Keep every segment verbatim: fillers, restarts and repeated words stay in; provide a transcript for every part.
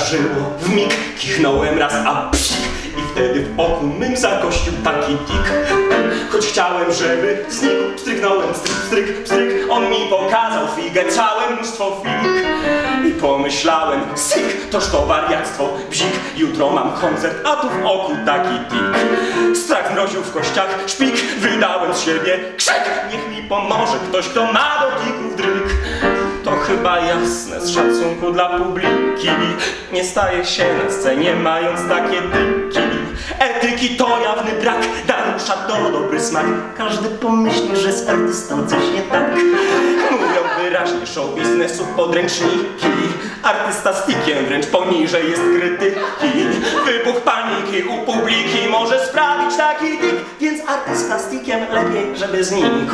zdarzyło. W mig kichnąłem raz, a psik, i wtedy w oku mym zagościł taki tik. Choć chciałem, żeby znikł, pstryknąłem, stryk, stryk, pstryk. On mi pokazał figę, całe mnóstwo fig. I pomyślałem, syk, toż to wariactwo, bzik. Jutro mam koncert, a tu w oku taki tik. Strach mroził w kościach, szpik, wydałem z siebie krzyk. Niech mi pomoże ktoś, kto ma do tików dryk. To chyba jasne, z szacunku dla publiki nie staje się na scenie, mając takie tyki. Etyki to jawny brak, narusza to dobry smak. Każdy pomyśli, że z artystą coś nie tak. Mówią wyraźnie show biznesu podręczniki. Artysta z tikiem wręcz poniżej jest krytyki. Wybuch paniki u publiki może sprawić taki tik, więc artysta z tikiem lepiej, żeby znikł.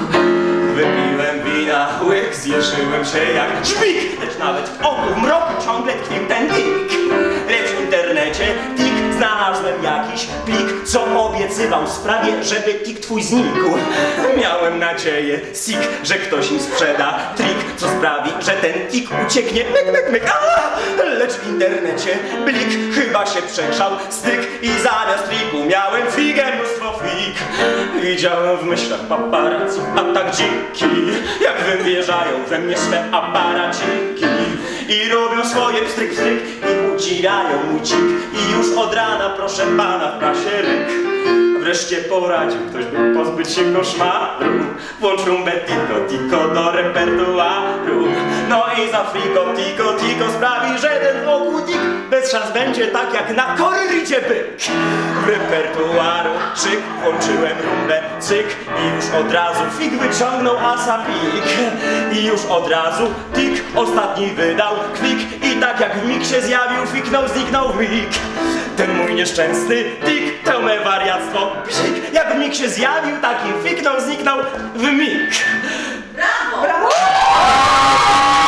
Wypiłem wina, łyk, zjeżyłem się jak szpik. Lecz nawet w oku w mroku ciągle tkwił ten tik. Lecz w internecie tik znalazłem jakiś plik, co obiecywał sprawie, żeby tik twój znikł. Miałem nadzieję, sik, że ktoś mi sprzeda trik, co sprawi, że ten tik ucieknie myk, myk, myk. A! Lecz w internecie blik chyba się przegrzał styk i zamiast triku miałem figę, mnóstwo fig. Widziałem w myślach paparazzi, a tak dziki, jak wymierzają we mnie swe aparaciki. I robią swoje pstryk, pstryk i udziwiają mój cik. I już od rana, proszę pana, w prasie ryk. Wreszcie poradził ktoś, by pozbyć się koszmaru. Włącz rumbę tiko, tiko do repertuaru. No i za friko, tiko, tiko sprawi, że ten wokół tik bez szans będzie tak jak na korrydzie byk. W repertuaru szyk, włączyłem rumbę, cyk. I już od razu fig wyciągnął asa pik. I już od razu tik ostatni wydał kwik. I tak jak w mig się zjawił, fiknął, zniknął w mig. Ten mój nieszczęsny tik, to me wariactwo psik. Jak w mig się zjawił, taki fiknął, zniknął w mig. Brawo! Brawo!